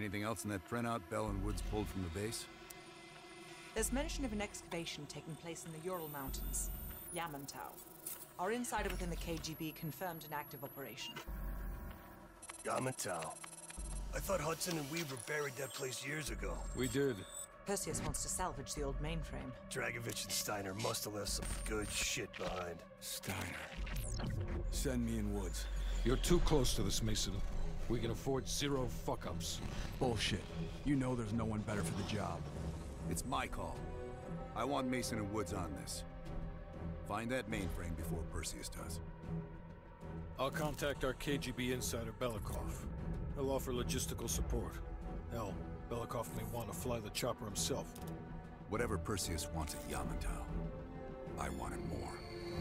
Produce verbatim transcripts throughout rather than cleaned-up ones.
Anything else in that printout Bell and Woods pulled from the base? There's mention of an excavation taking place in the Ural Mountains, Yamantau. Our insider within the K G B confirmed an active operation. Yamantau. I thought Hudson and Weaver buried that place years ago. We did. Perseus wants to salvage the old mainframe. Dragovich and Steiner must have left some good shit behind. Steiner. Send me in Woods. You're too close to this, Mason. We can afford zero fuck-ups. Bullshit. You know there's no one better for the job. It's my call. I want Mason and Woods on this. Find that mainframe before Perseus does. I'll contact our K G B insider, Belikov. He'll offer logistical support. Hell, Belikov may want to fly the chopper himself. Whatever Perseus wants at Yamantau, I want him more.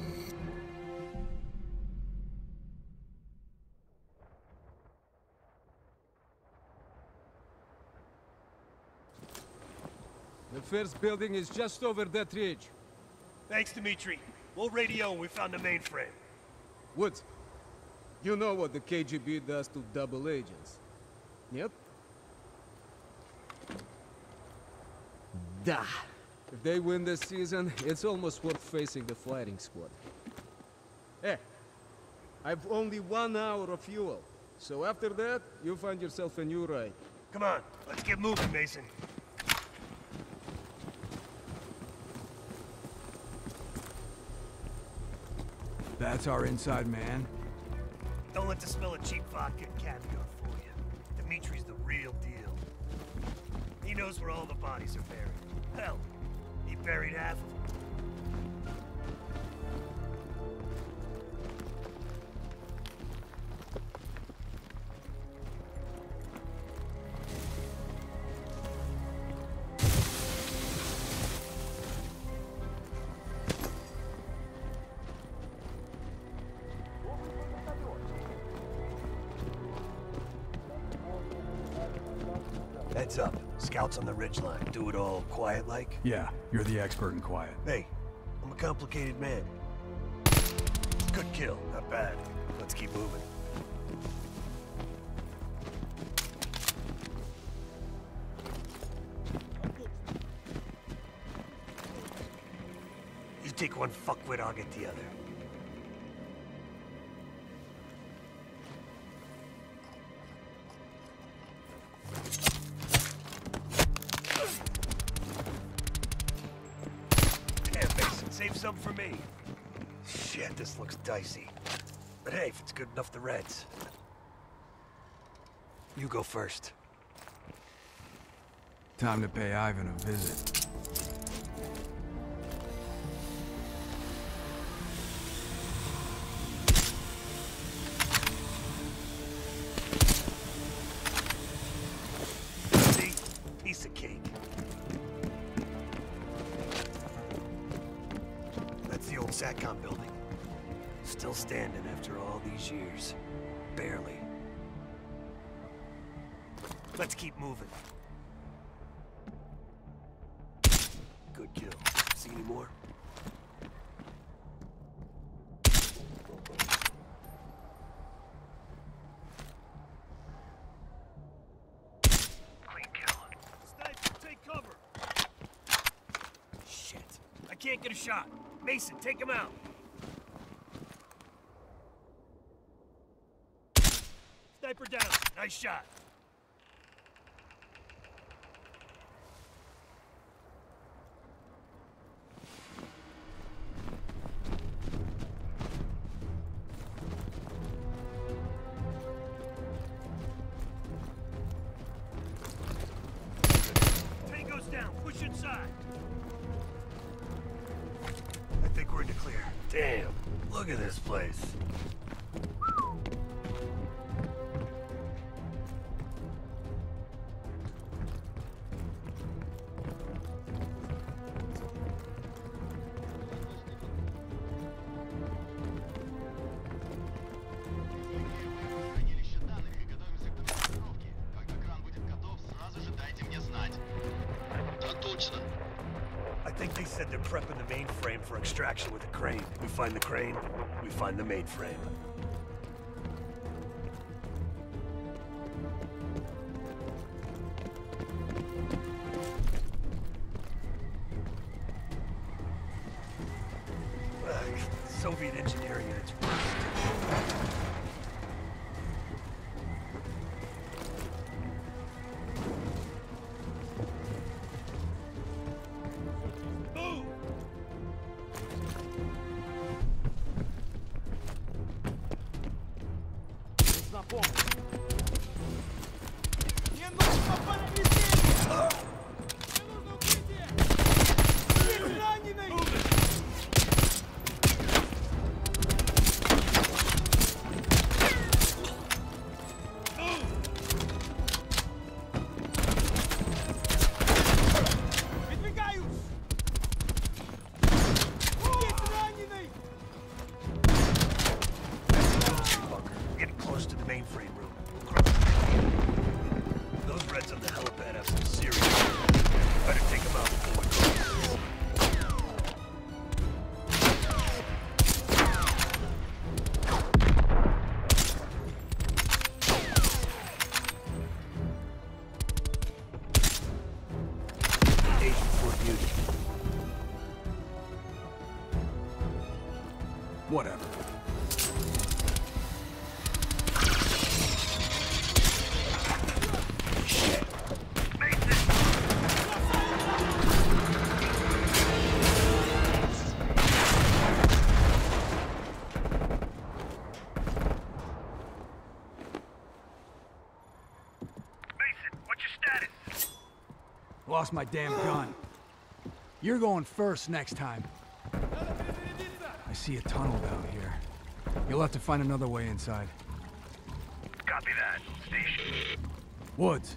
The first building is just over that ridge. Thanks, Dimitri. We'll radio when we found the mainframe. Woods, you know what the K G B does to double agents. Yep. Da. If they win this season, it's almost worth facing the fighting squad. Hey, I've only one hour of fuel. So after that, you find yourself a new ride. Come on, let's get moving, Mason. That's our inside man. Don't let the smell of cheap vodka and caviar fool you. Dimitri's the real deal. He knows where all the bodies are buried. Hell, he buried half of them. Heads up. Scouts on the ridgeline. Do it all quiet-like? Yeah, you're the expert in quiet. Hey, I'm a complicated man. Good kill. Not bad. Let's keep moving. You take one fuckwit, I'll get the other. Save some for me. Shit, this looks dicey. But hey, if it's good enough, the Reds. You go first. Time to pay Ivan a visit. See? Piece of cake. The old SATCOM building. Still standing after all these years. Barely. Let's keep moving. Good kill. See any more? Clean kill. Sniper, take cover! Shit. I can't get a shot. Mason, take him out. Sniper down. Nice shot. Tango's down. Push inside. I think we're in the clear. Damn, look at this place. I think they said they're prepping the mainframe for extraction with a crane. We find the crane, we find the mainframe. Getting close to the mainframe room. Across the street. Those Reds on the helipad have some serious shit. Better take them out before we cross. Agent for beauty. Whatever. Lost my damn gun. You're going first next time. I see a tunnel down here. You'll have to find another way inside. Copy that. Station. Woods.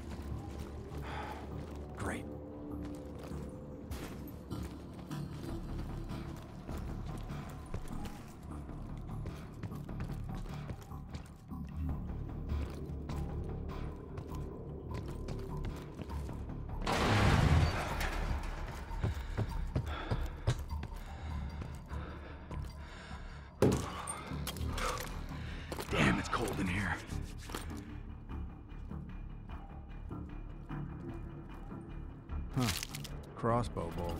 Great. Damn, it's cold in here. Huh. Crossbow bolt.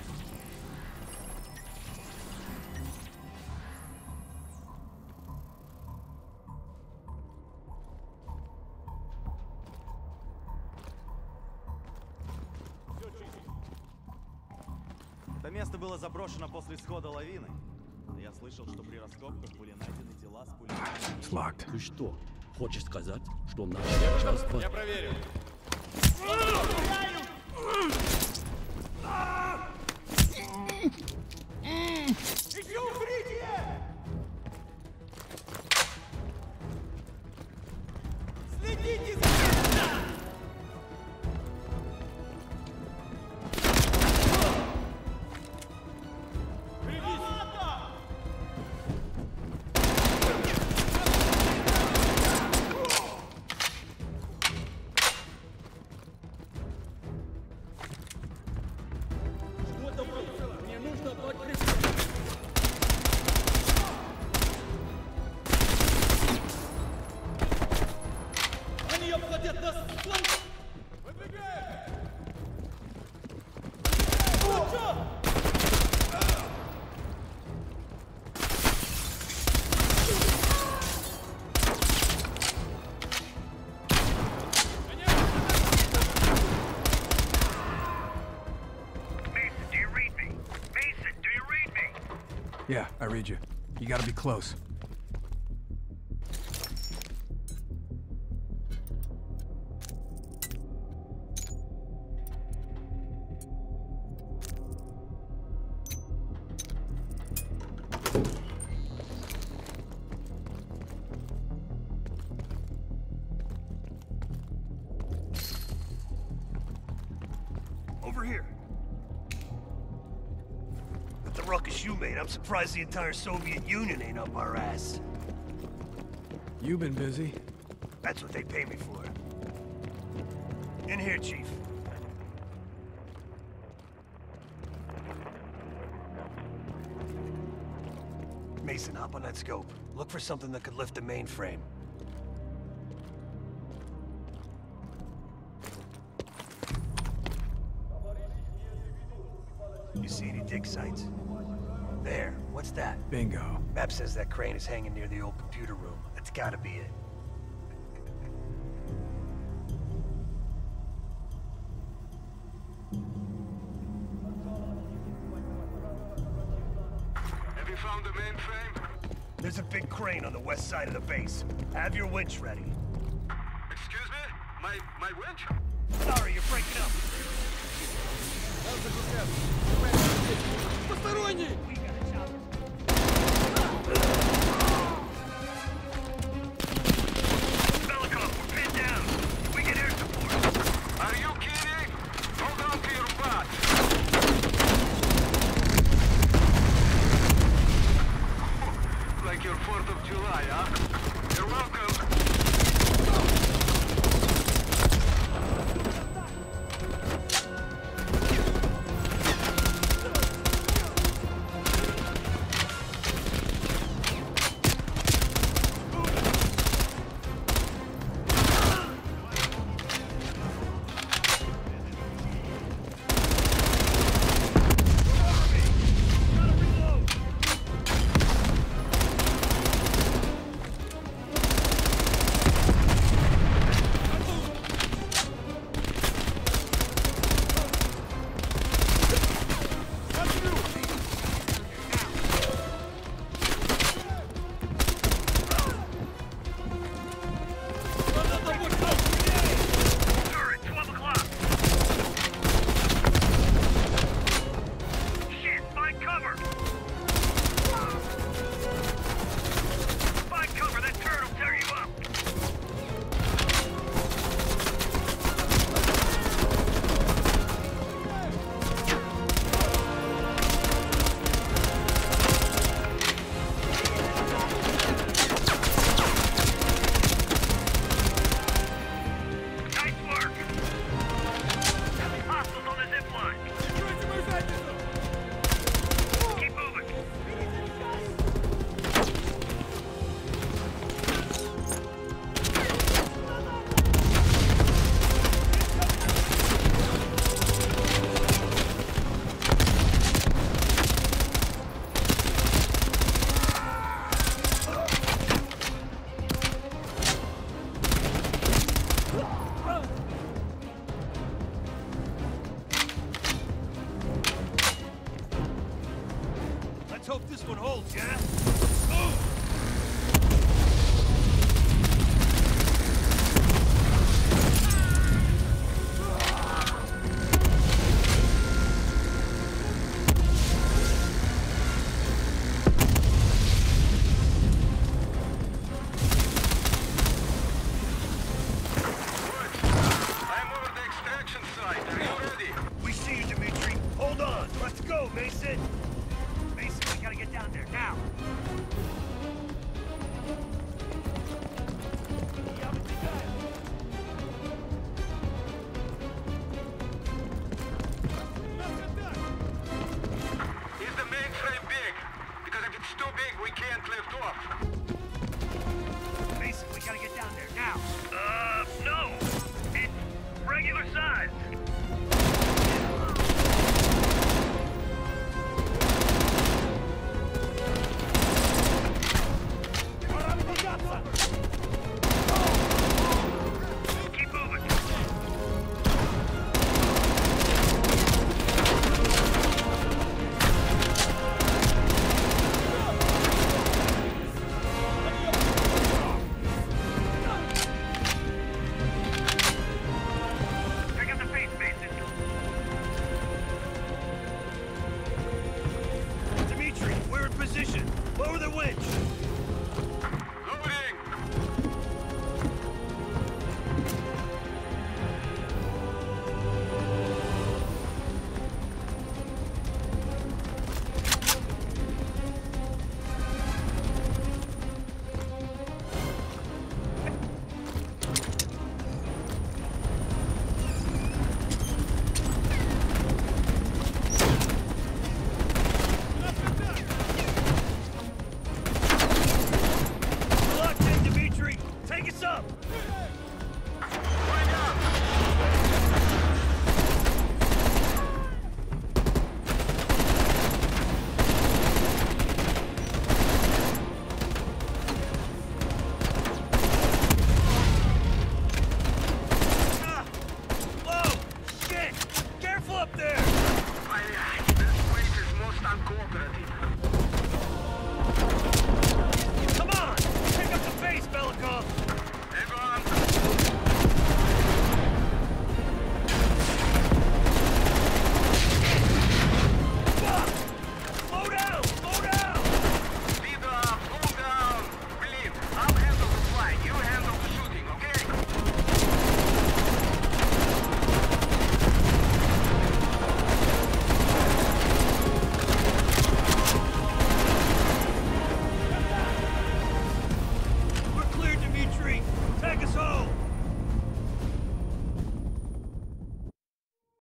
Это место было заброшено после исхода лавины. Я слышал, что при раскопках были найдены тела с пулеметами. It's locked. Ты что, хочешь сказать, что наше начальство... Я проверю. Следите за мной! Yeah, I read you. You gotta be close. Over here. With the ruckus you made, I'm surprised the entire Soviet Union ain't up our ass. You've been busy. That's what they pay me for. In here, Chief. Mason, hop on that scope. Look for something that could lift the mainframe. You see any dig sites? There. What's that? Bingo. Map says that crane is hanging near the old computer room. That's gotta be it. Have you found the mainframe? There's a big crane on the west side of the base. Have your winch ready. Excuse me? My... my winch? Sorry, you're breaking up. Посторонний! We